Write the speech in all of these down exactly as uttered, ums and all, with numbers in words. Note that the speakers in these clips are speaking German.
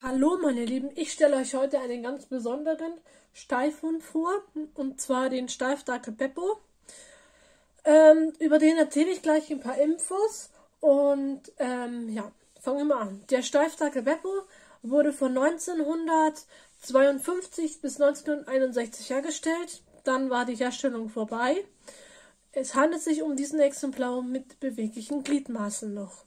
Hallo meine Lieben, ich stelle euch heute einen ganz besonderen Steifhund vor, und zwar den Steifdackel Beppo. Ähm, über den erzähle ich gleich ein paar Infos und ähm, ja, fangen wir mal an. Der Steifdackel Beppo wurde von neunzehnhundertzweiundfünfzig bis neunzehnhunderteinundsechzig hergestellt, dann war die Herstellung vorbei. Es handelt sich um diesen Exemplar mit beweglichen Gliedmaßen noch.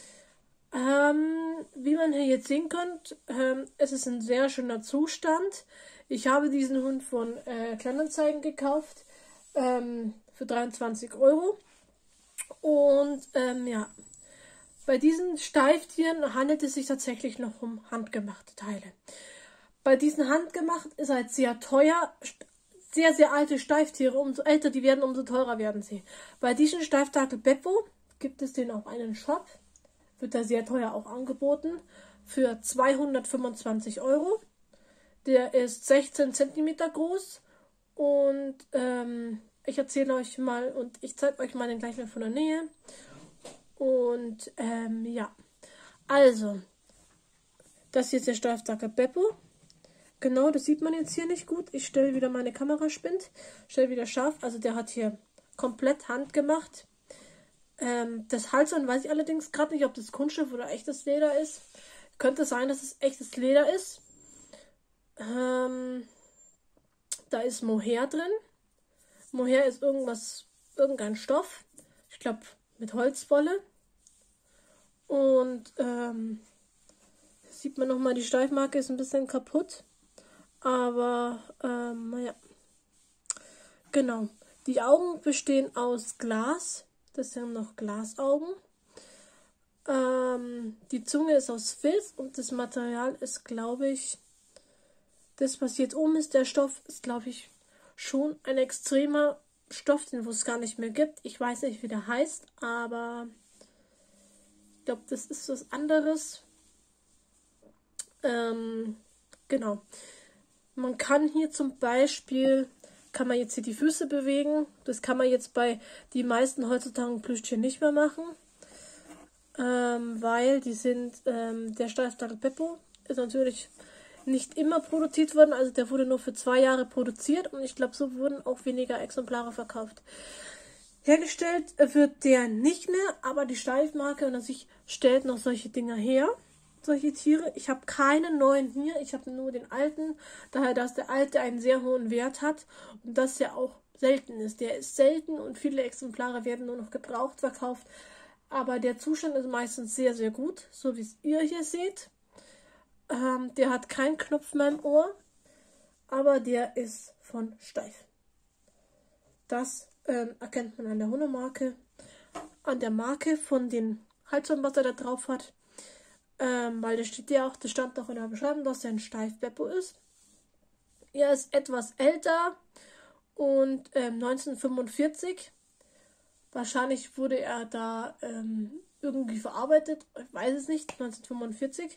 Ähm, wie man hier jetzt sehen könnt, ähm, es ist ein sehr schöner Zustand. Ich habe diesen Hund von äh, Kleinanzeigen gekauft ähm, für dreiundzwanzig Euro. Und ähm, ja, bei diesen Steiftieren handelt es sich tatsächlich noch um handgemachte Teile. Bei diesen handgemacht ist halt sehr teuer. Sehr, sehr alte Steiftiere, umso älter die werden, umso teurer werden sie. Bei diesem Steifdackel Beppo gibt es den auch einen Shop. Wird da sehr teuer auch angeboten, für zweihundertfünfundzwanzig Euro. Der ist sechzehn Zentimeter groß und ähm, ich erzähle euch mal und ich zeige euch mal den gleich mal von der Nähe. Und ähm, ja, also, das hier ist der Steifdackel Beppo. Genau, das sieht man jetzt hier nicht gut. Ich stelle wieder meine Kameraspind, stelle wieder scharf. Also der hat hier komplett handgemacht. Ähm, das Halsband weiß ich allerdings gerade nicht, ob das Kunststoff oder echtes Leder ist. Könnte sein, dass es echtes Leder ist. Ähm, da ist Mohair drin. Mohair ist irgendwas, irgendein Stoff. Ich glaube mit Holzwolle. Und ähm, sieht man nochmal, die Steifmarke ist ein bisschen kaputt. Aber ähm, naja. Genau. Die Augen bestehen aus Glas. Das sind noch Glasaugen. Ähm, die Zunge ist aus Filz und das Material ist, glaube ich, das, was jetzt oben ist, der Stoff, ist, glaube ich, schon ein extremer Stoff, den es gar nicht mehr gibt. Ich weiß nicht, wie der heißt, aber ich glaube, das ist was anderes. Ähm, genau. Man kann hier zum Beispiel, kann man jetzt hier die Füße bewegen. Das kann man jetzt bei die meisten heutzutage Plüschtieren nicht mehr machen. Ähm, weil die sind, ähm, der Steifdackel Beppo ist natürlich nicht immer produziert worden. Also der wurde nur für zwei Jahre produziert und ich glaube, so wurden auch weniger Exemplare verkauft. Hergestellt wird der nicht mehr, aber die Steifmarke und an sich stellt noch solche Dinger her. Solche Tiere. Ich habe keinen neuen hier, ich habe nur den alten, daher dass der alte einen sehr hohen Wert hat und das ja auch selten ist. Der ist selten und viele Exemplare werden nur noch gebraucht verkauft, aber der Zustand ist meistens sehr, sehr gut, so wie es ihr hier seht. Ähm, der hat keinen Knopf mehr im Ohr, aber der ist von Steif. Das ähm, erkennt man an der Hundemarke, an der Marke von den Halsband, was er da drauf hat. Ähm, weil das steht ja auch, das stand auch in der Beschreibung, dass er ein Steif-Beppo ist. Er ist etwas älter und ähm, neunzehnhundertfünfundvierzig. Wahrscheinlich wurde er da ähm, irgendwie verarbeitet. Ich weiß es nicht, neunzehnhundertfünfundvierzig.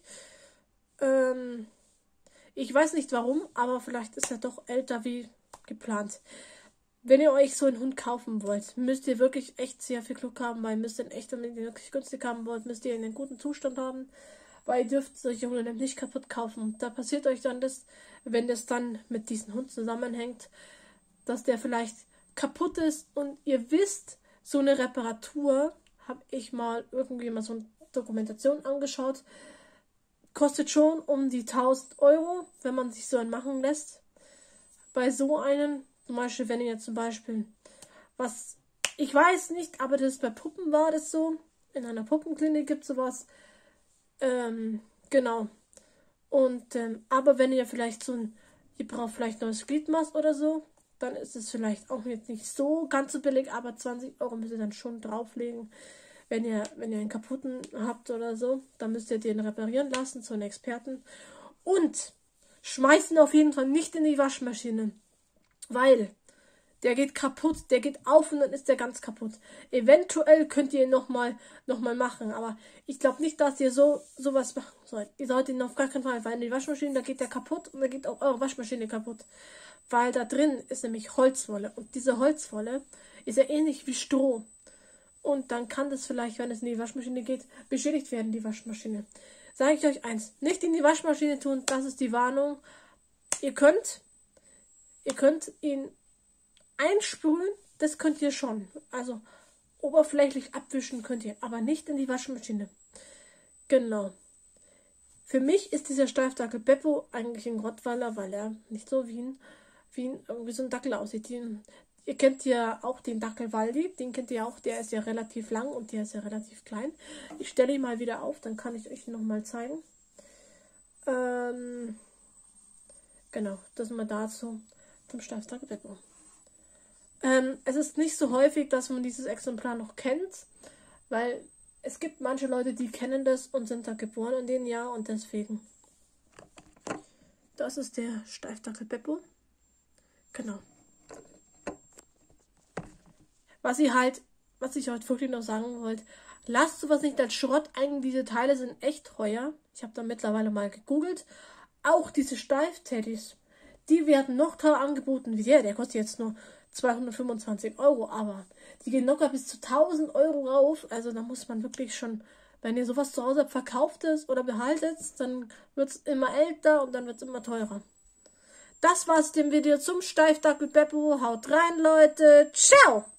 Ähm, ich weiß nicht warum, aber vielleicht ist er doch älter wie geplant. Wenn ihr euch so einen Hund kaufen wollt, müsst ihr wirklich echt sehr viel Glück haben, weil müsst ihr ihn echt, wenn ihr ihn wirklich günstig haben wollt, müsst ihr ihn in einen guten Zustand haben, weil ihr dürft solche Hunde nämlich nicht kaputt kaufen. Da passiert euch dann das, wenn das dann mit diesem Hund zusammenhängt, dass der vielleicht kaputt ist und ihr wisst, so eine Reparatur, habe ich mal irgendwie mal so eine Dokumentation angeschaut, kostet schon um die tausend Euro, wenn man sich so einen machen lässt. Bei so einem, zum Beispiel, wenn ihr jetzt zum Beispiel, was, ich weiß nicht, aber das bei Puppen war das so, in einer Puppenklinik gibt es sowas, ähm, genau, und, ähm, aber wenn ihr vielleicht so ein, ihr braucht vielleicht neues Gliedmaß oder so, dann ist es vielleicht auch jetzt nicht so ganz so billig, aber zwanzig Euro müsst ihr dann schon drauflegen, wenn ihr, wenn ihr einen kaputten habt oder so, dann müsst ihr den reparieren lassen zu einem Experten und schmeißt ihn auf jeden Fall nicht in die Waschmaschine. Weil der geht kaputt, der geht auf und dann ist der ganz kaputt. Eventuell könnt ihr ihn nochmal noch mal machen, aber ich glaube nicht, dass ihr so sowas machen sollt. Ihr sollt ihn auf gar keinen Fall, weil in die Waschmaschine, da geht der kaputt und da geht auch eure Waschmaschine kaputt. Weil da drin ist nämlich Holzwolle und diese Holzwolle ist ja ähnlich wie Stroh. Und dann kann das vielleicht, wenn es in die Waschmaschine geht, beschädigt werden, die Waschmaschine. sage ich euch eins, nicht in die Waschmaschine tun, das ist die Warnung. Ihr könnt, ihr könnt ihn einsprühen, das könnt ihr schon. Also oberflächlich abwischen könnt ihr, aber nicht in die Waschmaschine. Genau. Für mich ist dieser Steifdackel Beppo eigentlich ein Rottweiler, weil er nicht so wie ein, wie ein, wie so ein Dackel aussieht. Den, ihr kennt ja auch den Dackel Waldi, den kennt ihr auch, der ist ja relativ lang und der ist ja relativ klein. Ich stelle ihn mal wieder auf, dann kann ich euch noch mal zeigen. Ähm, genau, das mal dazu zum Steifdackel Beppo. Ähm, es ist nicht so häufig, dass man dieses Exemplar noch kennt, weil es gibt manche Leute, die kennen das und sind da geboren in dem Jahr und deswegen. Das ist der Steifdackel Beppo. Genau. Was ich halt, was ich heute wirklich noch sagen wollte, lasst sowas nicht als Schrott ein. Diese Teile sind echt teuer. Ich habe da mittlerweile mal gegoogelt. Auch diese Steifteddys, die werden noch teuer angeboten wie der. Der kostet jetzt nur zweihundertfünfundzwanzig Euro, aber die gehen locker bis zu tausend Euro rauf. Also da muss man wirklich schon, wenn ihr sowas zu Hause habt, verkauft es oder behaltet es, dann wird es immer älter und dann wird es immer teurer. Das war's dem Video zum Steifdackel Beppo. Haut rein, Leute. Ciao!